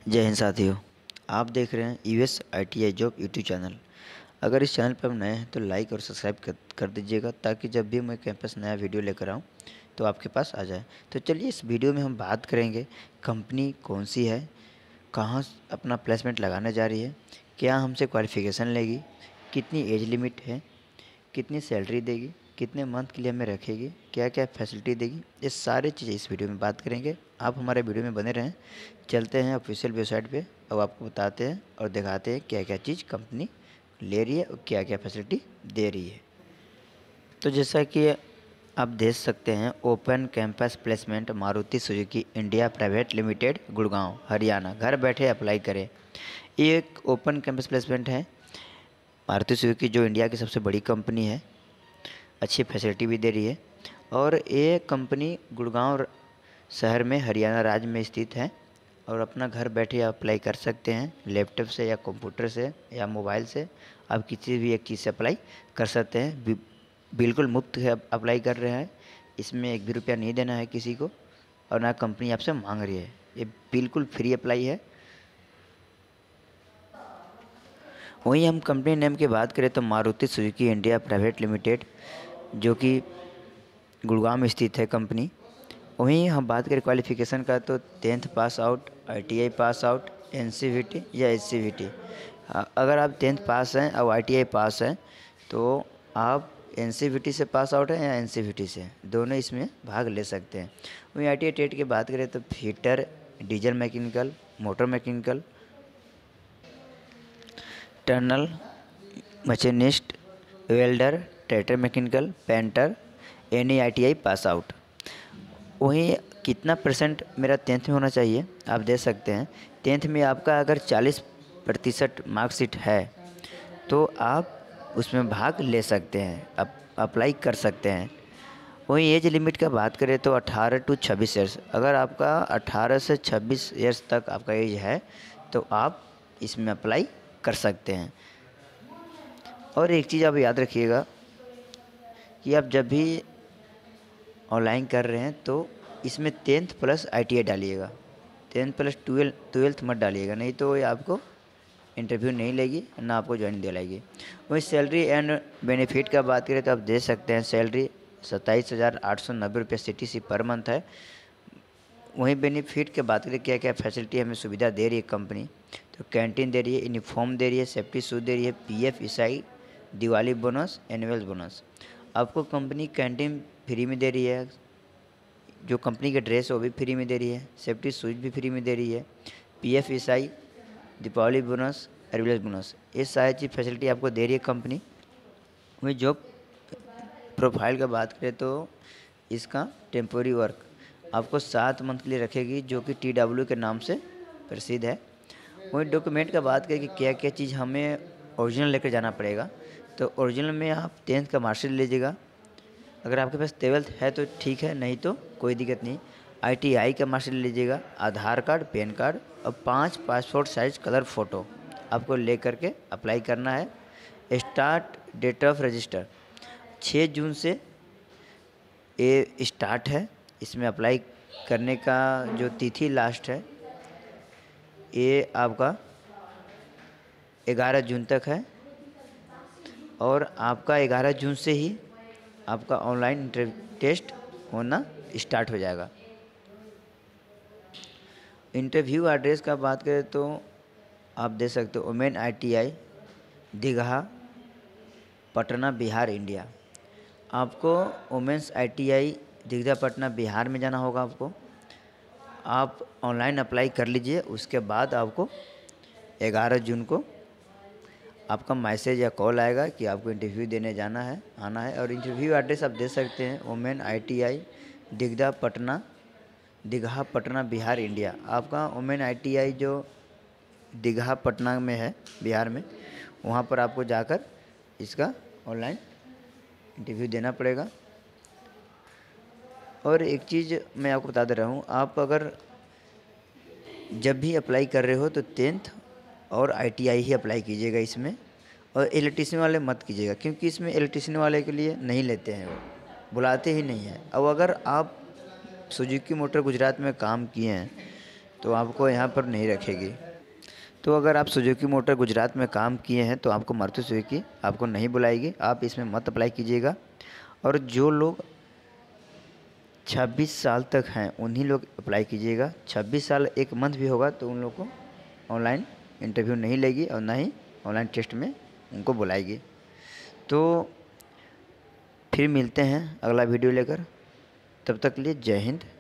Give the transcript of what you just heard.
जय हिंद साथियों। आप देख रहे हैं US ITI job YouTube channel. अगर इस चैनल पर आप नए हैं तो लाइक और सब्सक्राइब कर दीजिएगा, ताकि जब भी मैं कैंपस नया वीडियो लेकर आऊँ तो आपके पास आ जाए। तो चलिए इस वीडियो में हम बात करेंगे कंपनी कौन सी है, कहाँ अपना प्लेसमेंट लगाने जा रही है, क्या हमसे क्वालिफ़िकेशन लेगी, कितनी एज लिमिट है, कितनी सैलरी देगी, कितने मंथ के लिए हमें रखेगी, क्या क्या फैसिलिटी देगी, ये सारी चीज़ें इस वीडियो में बात करेंगे। आप हमारे वीडियो में बने रहें। चलते हैं ऑफिशियल वेबसाइट पे और आपको बताते हैं और दिखाते हैं क्या क्या चीज़ कंपनी ले रही है और क्या क्या फैसिलिटी दे रही है। तो जैसा कि आप देख सकते हैं, open campus placement Maruti Suzuki India private limited, Gurgaon Haryana. घर बैठे अप्लाई करें। ये एक ओपन कैंपस प्लेसमेंट है मारुति सुजुकी, जो इंडिया की सबसे बड़ी कंपनी है। अच्छी फैसिलिटी भी दे रही है और ये कंपनी गुड़गांव शहर में हरियाणा राज्य में स्थित है। और अपना घर बैठे आप अप्लाई कर सकते हैं, लैपटॉप से या कंप्यूटर से या मोबाइल से। आप किसी भी एक चीज़ से अप्लाई कर सकते हैं। बिल्कुल मुफ्त है, अप्लाई कर रहे हैं। इसमें एक भी रुपया नहीं देना है किसी को, और ना कंपनी आपसे मांग रही है। ये बिल्कुल फ्री अप्लाई है। वहीं हम कंपनी नेम की बात करें तो Maruti Suzuki India private limited, जो कि गुड़गांव में स्थित है कंपनी। वहीं हम बात करें क्वालिफ़िकेशन का तो 10th pass out, ITI pass out, NCVT या एससीवीटी। अगर आप 10th पास हैं और आईटीआई पास हैं तो आप एनसीवीटी से पास आउट हैं या एनसीवीटी से, दोनों इसमें भाग ले सकते हैं। वहीं आईटीआई ट्रेड की बात करें तो fitter, diesel mechanical, motor mechanical, turner, machinist, welder, tractor mechanical, painter, any ITI pass out. वहीं कितना परसेंट मेरा 10th में होना चाहिए आप दे सकते हैं। 10th में आपका अगर 40% मार्कशीट है तो आप उसमें भाग ले सकते हैं, अप्लाई कर सकते हैं। वहीं एज लिमिट का बात करें तो 18 to 26 ईयर्स। अगर आपका 18 से 26 ईयर्स तक आपका एज है तो आप इसमें अप्लाई कर सकते हैं। और एक चीज़ आप याद रखिएगा कि आप जब भी ऑनलाइन कर रहे हैं तो इसमें 10th प्लस आईटीआई डालिएगा। 10th प्लस 12th मत डालिएगा, नहीं तो ये आपको इंटरव्यू नहीं लेगी, ना आपको ज्वाइन दिलाएगी। वहीं सैलरी एंड बेनिफिट का बात करें तो आप दे सकते हैं। सैलरी 27,890 रुपये CTC पर मंथ है। वहीं बेनिफिट की बात करें क्या क्या फैसिलिटी हमें सुविधा दे रही है कंपनी, तो कैंटीन दे रही है, यूनिफॉर्म दे रही है, सेफ्टी शूज दे रही है, PF, ESI, Diwali bonus, annual bonus. आपको कंपनी कैंटीन फ्री में दे रही है, जो कंपनी का ड्रेस है वो भी फ्री में दे रही है, सेफ्टी शूज भी फ्री में दे रही है, PF, ESI, Deepavali bonus, annual bonus, ये सारी चीज़ फैसिलिटी आपको दे रही है कंपनी। वहीं जॉब प्रोफाइल का बात करें तो इसका टेम्पोरी वर्क आपको 7 मंथ के लिए रखेगी, जो कि TW के नाम से प्रसिद्ध है। वहीं डॉक्यूमेंट का बात करें कि क्या क्या चीज़ हमें ओरिजिनल लेकर जाना पड़ेगा, तो ओरिजिनल में आप 10th का मार्कशीट लीजिएगा। अगर आपके पास 12th है तो ठीक है, नहीं तो कोई दिक्कत नहीं। आईटीआई का मार्कशीट लीजिएगा, आधार कार्ड, पैन कार्ड और 5 पासपोर्ट साइज कलर फ़ोटो आपको ले करके अप्लाई करना है। Start date of register 6 June से ये स्टार्ट है। इसमें अप्लाई करने का जो तिथि लास्ट है ये आपका 11 जून तक है, और आपका 11 जून से ही आपका ऑनलाइन टेस्ट होना स्टार्ट हो जाएगा। इंटरव्यू एड्रेस का बात करें तो आप दे सकते हो women ITI Digha, Patna, Bihar, India. आपको वुमेंस आईटीआई दीघा, पटना, बिहार में जाना होगा। आपको आप ऑनलाइन अप्लाई कर लीजिए, उसके बाद आपको 11 जून को आपका मैसेज या कॉल आएगा कि आपको इंटरव्यू देने जाना है, आना है। और इंटरव्यू एड्रेस आप दे सकते हैं women ITI Digha, Patna, Digha, Patna, Bihar, India. आपका वुमेन आईटीआई जो दीघा, पटना में है बिहार में, वहाँ पर आपको जाकर इसका ऑनलाइन इंटरव्यू देना पड़ेगा। और एक चीज़ मैं आपको बता दे रहा हूँ, आप अगर जब भी अप्लाई कर रहे हो तो 10th और आईटीआई ही अप्लाई कीजिएगा इसमें, और इलेक्ट्रीशियन वाले मत कीजिएगा, क्योंकि इसमें इलेक्ट्रीशियन वाले के लिए नहीं लेते हैं, वो बुलाते ही नहीं हैं। और अगर आप सुजुकी मोटर गुजरात में काम किए हैं तो आपको यहाँ पर नहीं रखेगी। तो अगर आप सुजुकी मोटर गुजरात में काम किए हैं तो आपको मारुति सुजुकी आपको नहीं बुलाएगी, आप इसमें मत अप्लाई कीजिएगा। और जो लोग 26 साल तक हैं उन्हीं लोग अप्लाई कीजिएगा। 26 साल 1 मंथ भी होगा तो उन लोग को ऑनलाइन इंटरव्यू नहीं लेगी और ना ही ऑनलाइन टेस्ट में उनको बुलाएगी। तो फिर मिलते हैं अगला वीडियो लेकर, तब तक के लिए जय हिंद।